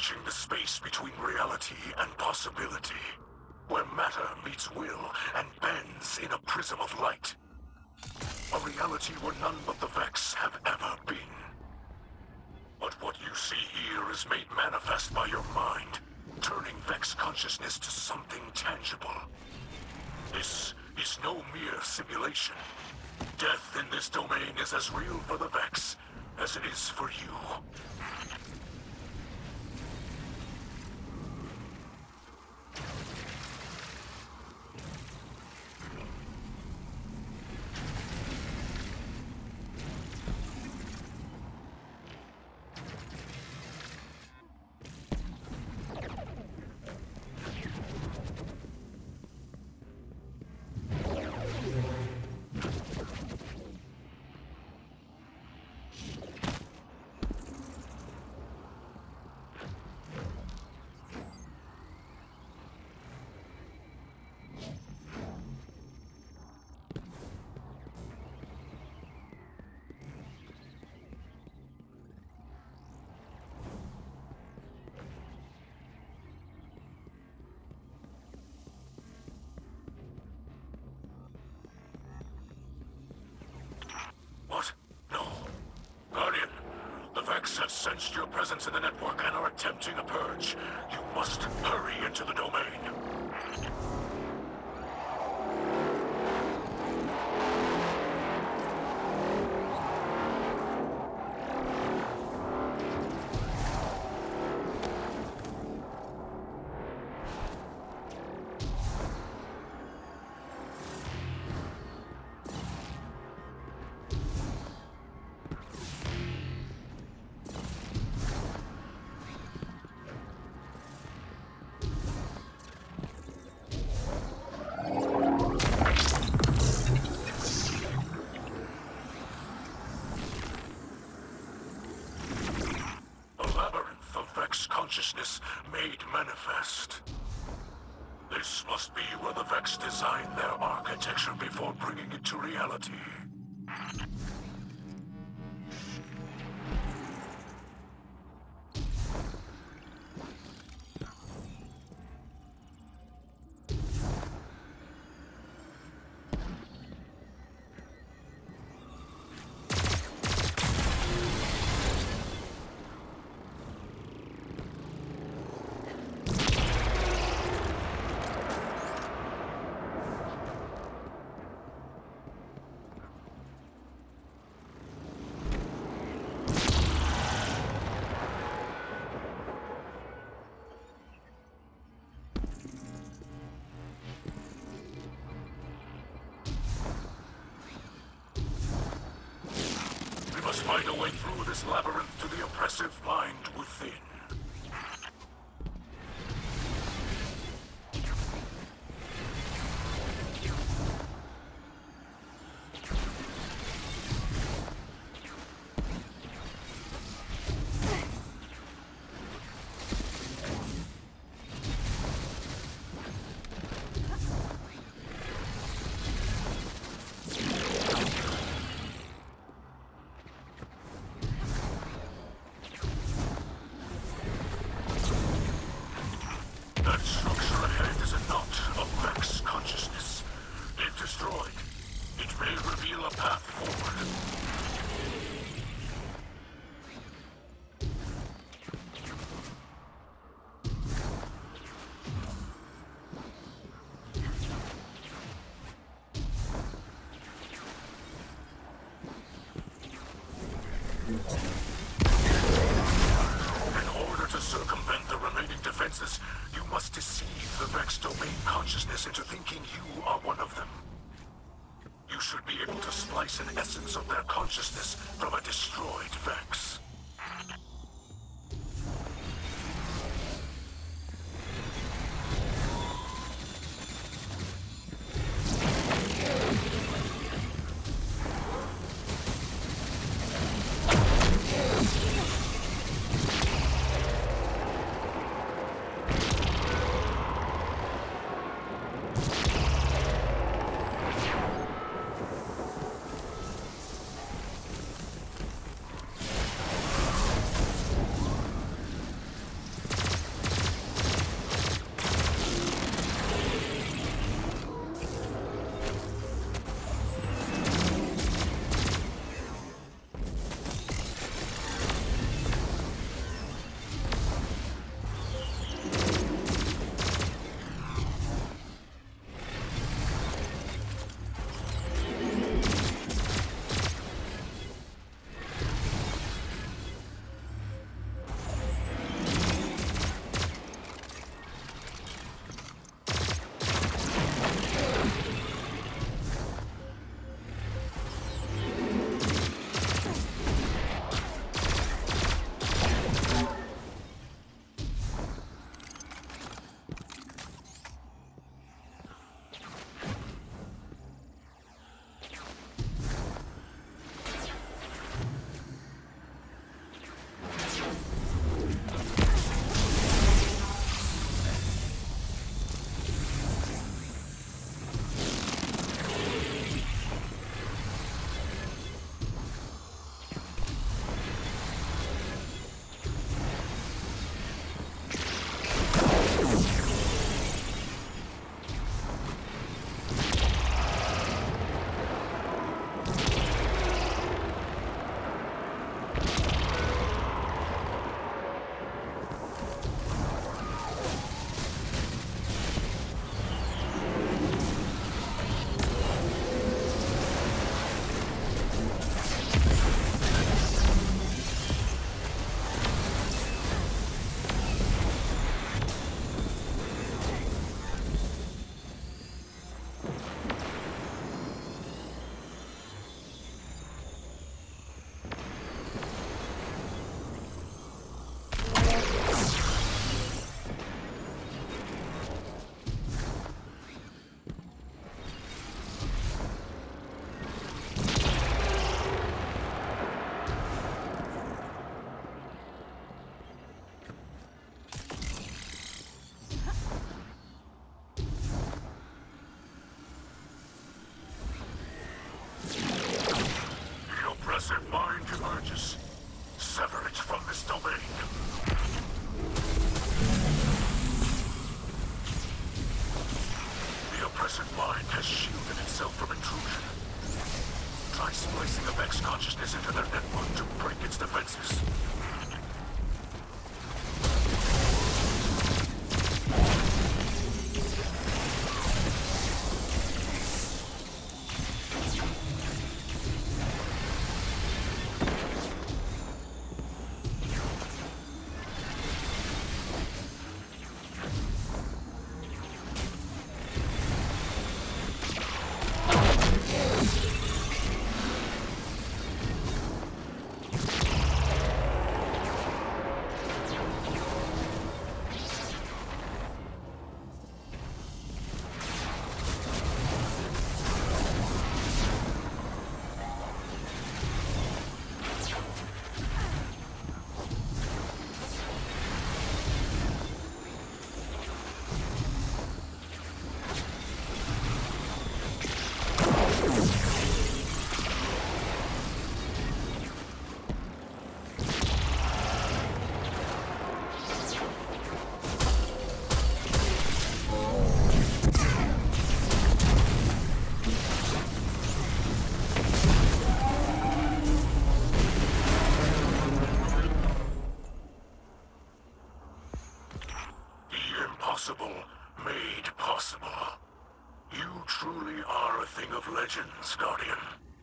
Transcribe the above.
bridging the space between reality and possibility, where matter meets will and bends in a prism of light. A reality where none but the Vex have ever been. But what you see here is made manifest by your mind, turning Vex consciousness to something tangible. This is no mere simulation. Death in this domain is as real for the Vex as it is for you. What? No. Guardian, the Vex have sensed your presence in the network and are attempting a purge. You must hurry into the domain. Consciousness made manifest. This must be where the Vex designed their architecture before bringing it to reality. Find a way through this labyrinth to the oppressive mind within. That structure ahead is a knot of Vex consciousness. If destroyed, it may reveal a path forward. In order to circumvent the remaining defenses, you must deceive the Vex domain consciousness into thinking you are one of them. You should be able to splice an essence of their consciousness from a destroyed Vex. mind has shielded itself from intrusion. Try splicing a Vex consciousness into their network to break its defenses. Impossible made possible. You truly are a thing of legends, Guardian.